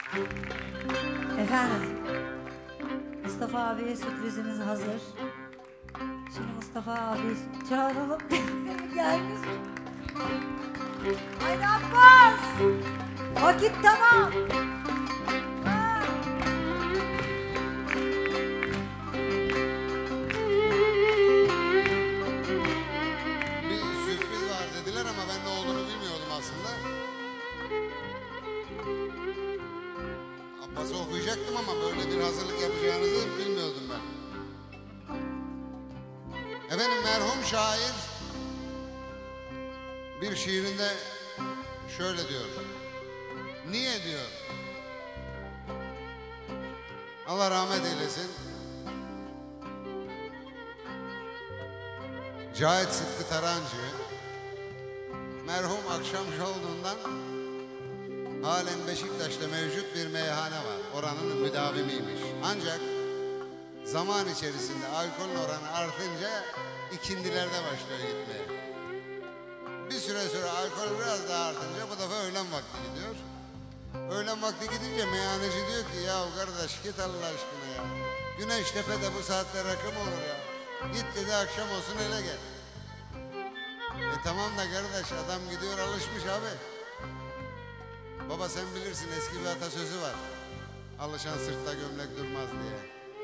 Efendim, Mustafa abiye sürprizimiz hazır. Şimdi Mustafa abi çağıralım. Gelmiş. Haydi Abbas! Vakit tamam. Bir sürpriz var dediler ama ben ne olduğunu bilmiyordum aslında. Abbas'ı okuyacaktım ama böyle bir hazırlık yapacağınızı bilmiyordum ben. Efendim, merhum şair bir şiirinde şöyle diyor. Niye diyor? Allah rahmet eylesin. Cahit Sıtkı Tarancı merhum akşam olduğundan halen Beşiktaş'ta mevcut bir meyhane var. Oranın müdavimiymiş. Ancak zaman içerisinde alkolün oranı artınca ikindilerde başlıyor gitmeye. Bir süre sonra alkol biraz daha artınca bu defa öğlen vakti gidiyor. Öğlen vakti gidince meyhaneci diyor ki ya kardeş git Allah aşkına ya. Güneştepe'de bu saatte rakı mı olur ya? Git dedi, akşam olsun hele gel. Tamam da kardeş, adam gidiyor alışmış abi. Baba sen bilirsin, eski bir atasözü var. Alışan sırtta gömlek durmaz diye.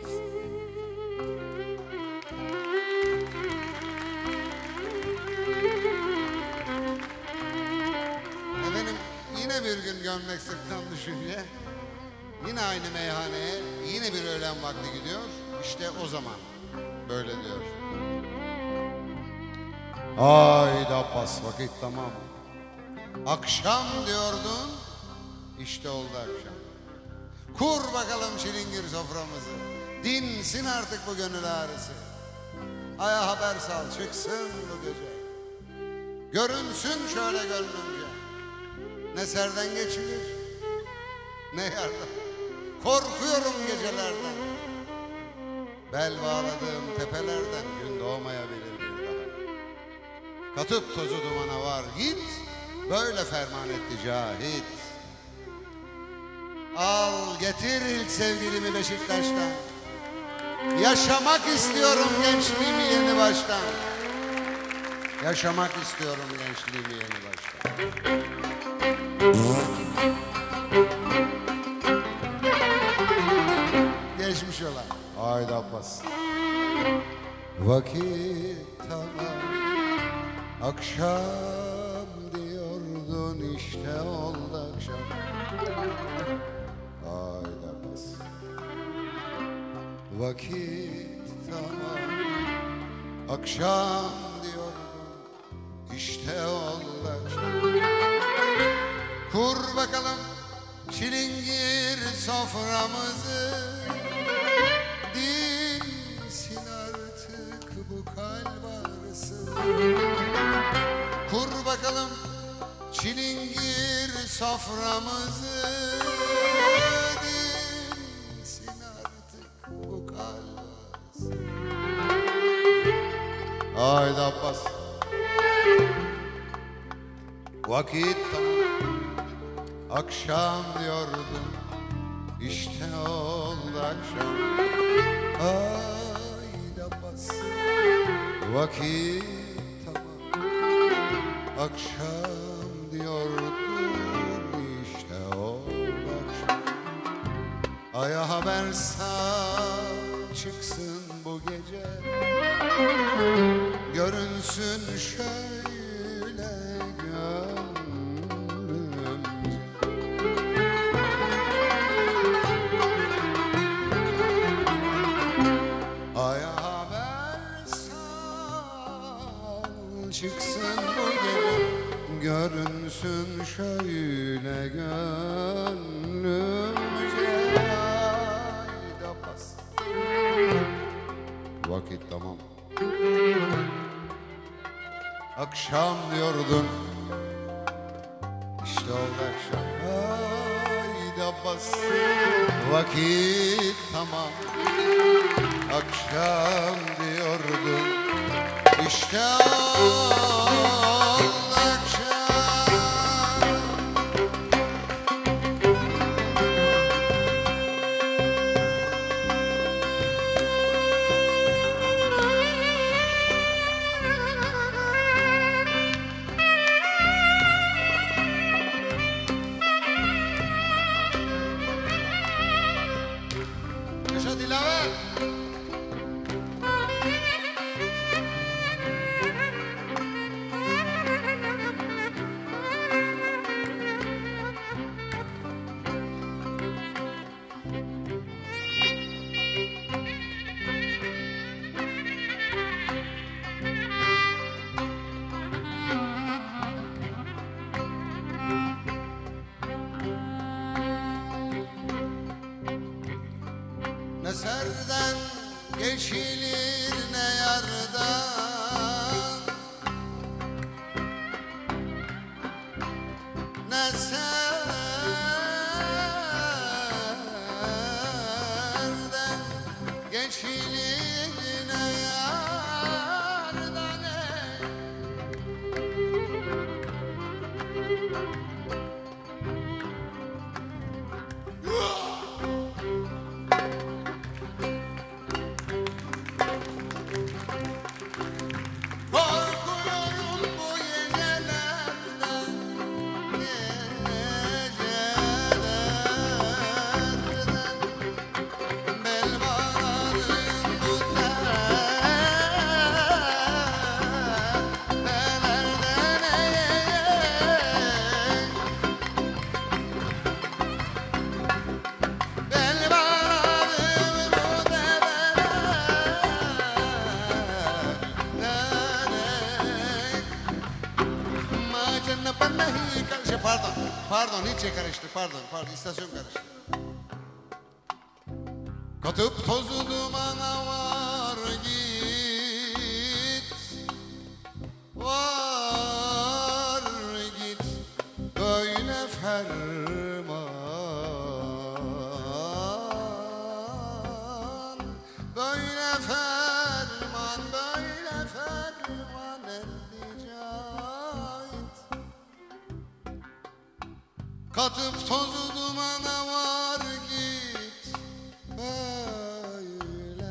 Efendim, yine bir gün gömlek sırttan düşünce yine aynı meyhaneye yine bir öğlen vakti gidiyor. İşte o zaman böyle diyor. Haydi Abbas, vakit tamam. Akşam diyordun, işte oldu akşam. Kur bakalım çilingir soframızı. Dinsin artık bu gönül ağrısı. Aya haber sal, çıksın bu gece. Görünsün şöyle gönlümce. Ne serden geçilir, ne yardan. Korkuyorum gecelerden. Bel bağladığım tepelerden gün doğmayabilir bir daha. Katıp tozu dumana var git, böyle ferman etti Cahit. Al getir ilk sevgilimi Beşiktaş'tan. Yaşamak istiyorum gençliğimi yeni baştan. Yaşamak istiyorum gençliğimi yeni baştan. Geçmiş olan. Haydi Abbas. Vakit tamam. Akşam diyordun, işte oldu akşam. Haydi Abbas. Vakit tamam. Akşam diyordun, işte oldu akşam. Kur bakalım çilingir soframızı. Dinsin artık bu kalp ağrısı. Kur bakalım çilingir soframızı. Dinsin artık bu kalp ağrısı. Haydi Abbas. Vakit tamam. Akşam diyordun, işte oldu akşam. Haydi Abbas. Vakit tamam. Akşam diyordun, işte oldu akşam. Aya haber sal, çıksın bu gece. Görünsün şöyle gönlümce. Aya haber sal, çıksın bu gece. Görünsün şöyle gönlümce. Haydi Abbas. Vakit tamam. Akşam diyordun, işte oldu akşam. Haydi Abbas. Vakit tamam. Akşam diyordun, işte oldu akşam. Ne serden geçilir ne yardan, ne serden geçilir ne yardan. Korkuyorum bu gecelerden, gecelerden. Bel bağlarım bu tellerden. Bel bağlarım bu tellerden. Pardon, hiç karıştı, pardon, istasyon karıştı. Katıp tozu dumana var git, var git, böyle ferman, böyle ferman, böyle ferman edecek. Katıp tozu dumana var git, böyle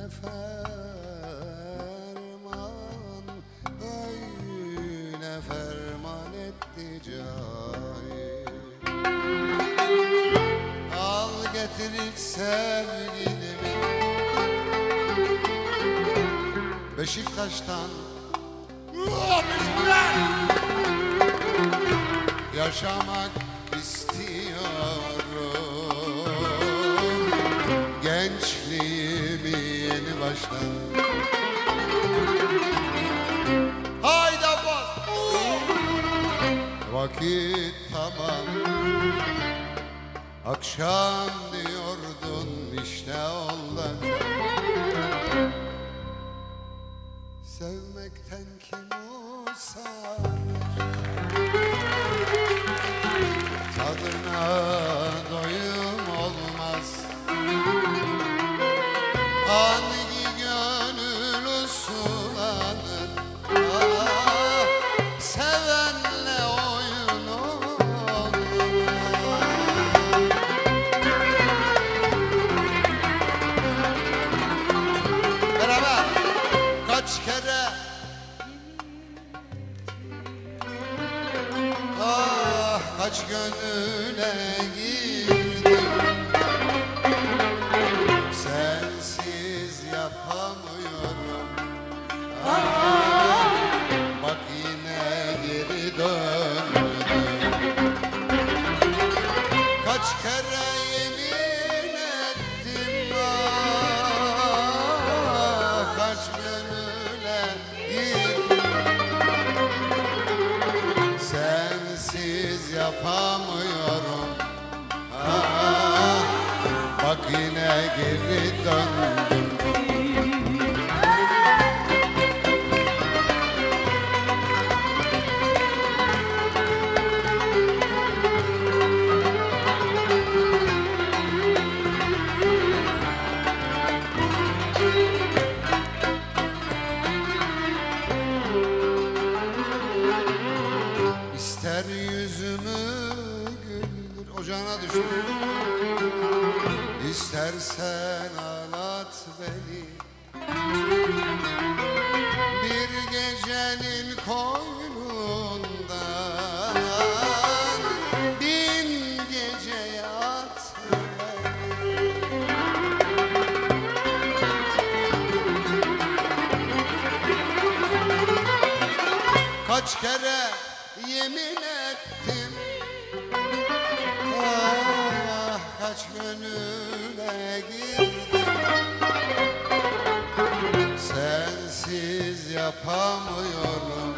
ferman, böyle ferman etti cahil. Al getir ilk sevgilimi Beşiktaş'tan, yaşamak istiyorum gençliğimi yeni baştan. Hayda bas! Vakit tamam, akşam diyordun işte olacak. Sevmekten kim usanır, tadına doyum olmaz. Hangi gönül sulanır, ah, sevenle oyun olmaz. Beraber kaç kere, ah, kaç gönüle girdim, sensiz yapamıyorum. Ah, bak yine geri döndüm. Kaç kere yemin ettim, ah, kaç gönüle girdim, sensiz yapamıyorum. Ah, bak yine geri döndüm. İster yüzümü güldür, ocağına düştüm. İstersen ağlat beni, bir gecenin koynundan bin gece yat beni. Kaç kere yemin ettim, ah, kaç gönüle girdim, sensiz yapamıyorum.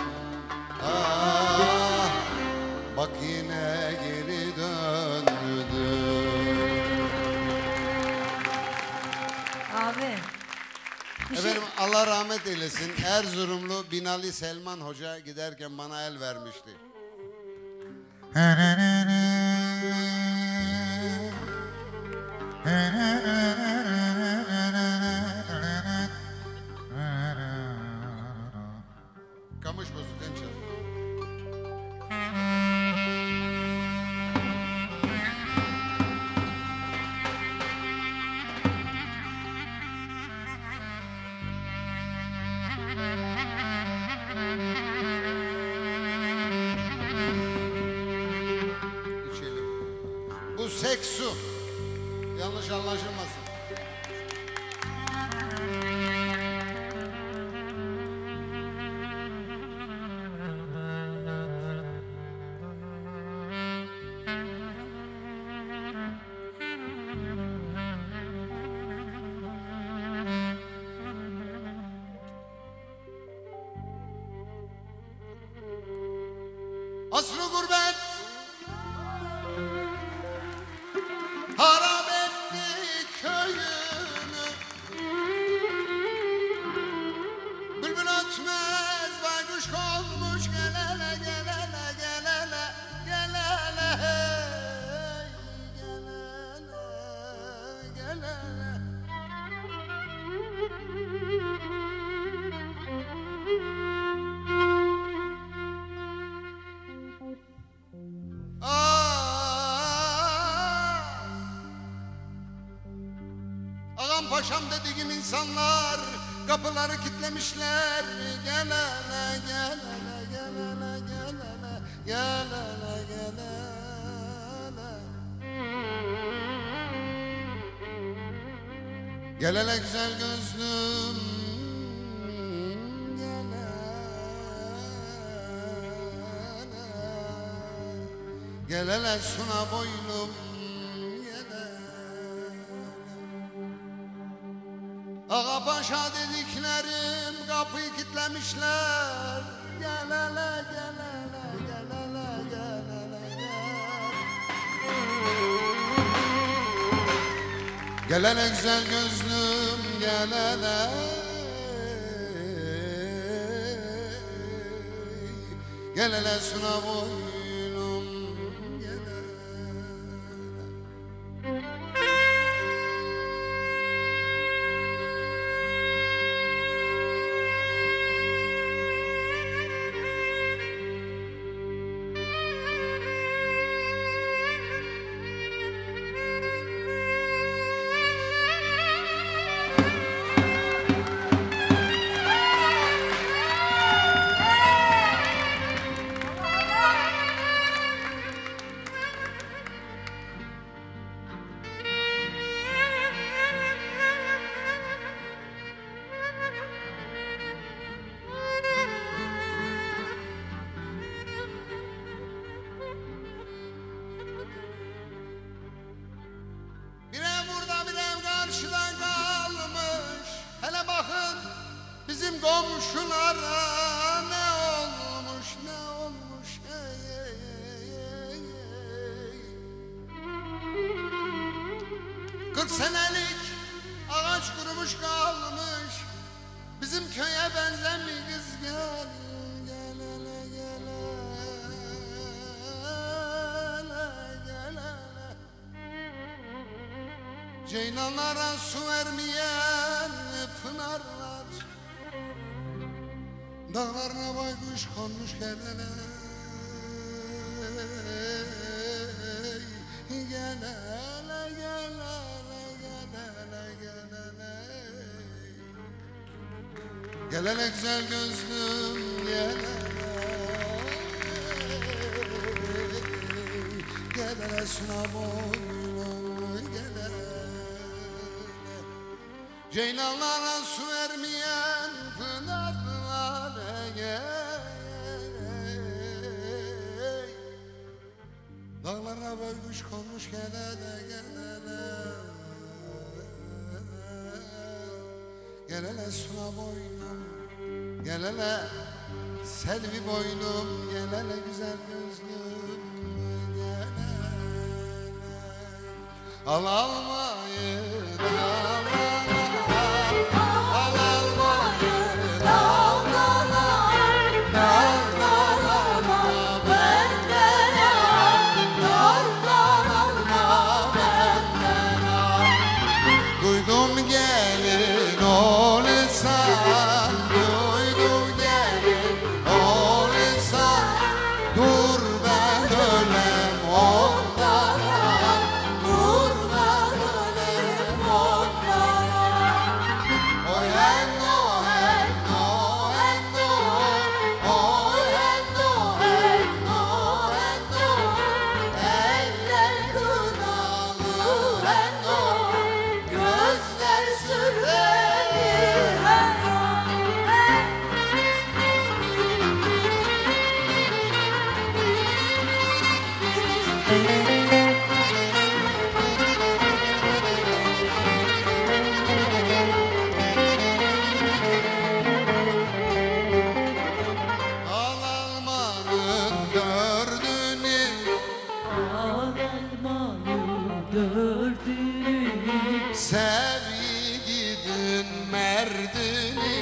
Ah, bak yine geri döndüm. Allah rahmet eylesin. Erzurumlu Binali Selman Hoca giderken bana el vermişti. Kamış bozukten çal. İçelim. Bu sek su. Yanlış anlaşılmasın. Aslı gurbet harap etti köyünü. Bülbül ötmez baykuş konmuş gelele gelele gelele gelele hey gelele gelele. Ağam paşam dediğim insanlar kapıları kilitlemişler. Gelene gelene gelene gelene gelene gelene. Gelene güzel gözlüm gelene. Gelene suna boynum gelene. Ağa paşa dediklerim kapıyı kilitlemişler. Gelele gelele gelele gelele gel. Gelele güzel gözlüm gelele. Gelele suna boynum gelele. Bizim komşulara ne olmuş ne olmuş ey, ey, ey, ey. 40 senelik ağaç kurumuş kalmış. Bizim köye benzer mi kız gel gel hele gel hele gel hele. Ceylanlara su vermeyen pınarlar, dağlarına baykuş konmuş gelene. Gel hele gel hele gel hele gel hele. Gel hele güzel gözlüm gel hele. Gel hele suna boynum gel hele. Ceylanlara su vermeyen pınarlara gel. Dağlara baykuş konmuş gel hele gel hele. Gel hele suna boynum gel hele. Selvi boynum gel hele güzel gözlüm gel hele. Al almayın al almayın. dördünü. Sevgidin merdini,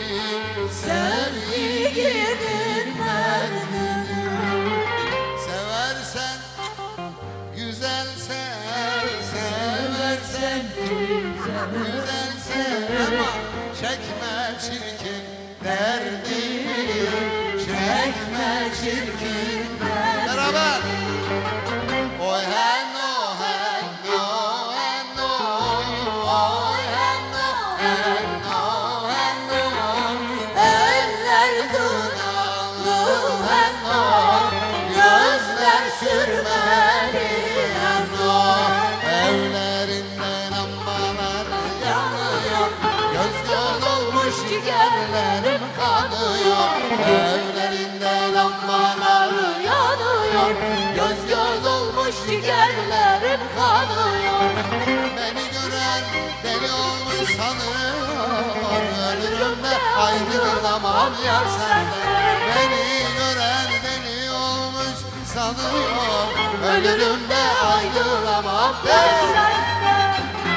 Sevginin merdini. Seversen güzel sev, seversen güzel sev. Ama çekme çirkin derdini, çekme çirkin derdini. Beraber. Oy henno henno henno, oy henno henno henno, eller dudalı henno, gözler sürmeli henno. Evlerinde lambalar yanıyor, göz göz olmuş ciğerlerim kanıyor. Evlerinde lambalar yanıyor, göz göz olmuş ciğerlerim kanıyor. Beni gören deli olmuş sanıyor, ölürüm de ayrılamam yar senden. Beni gören deli olmuş sanıyor, ölürüm de ayrılamam yar senden.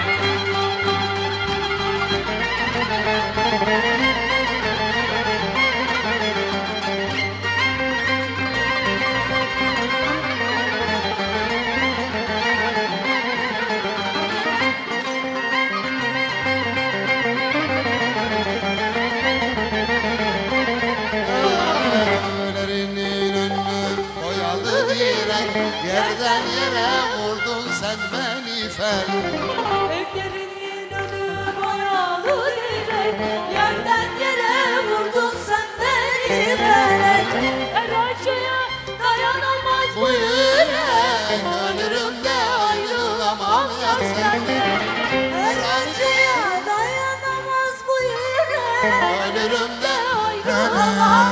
Yerden yere vurdun sen beni fel. Evlerinin önü boyalı direk, yerden yere vurdun sen beni felek. Her acıya dayanamaz Bu yürek, ölürüm de ayrılamam yar senden. Her acıya dayanamaz bu yürek, Ölürüm de ayrılamam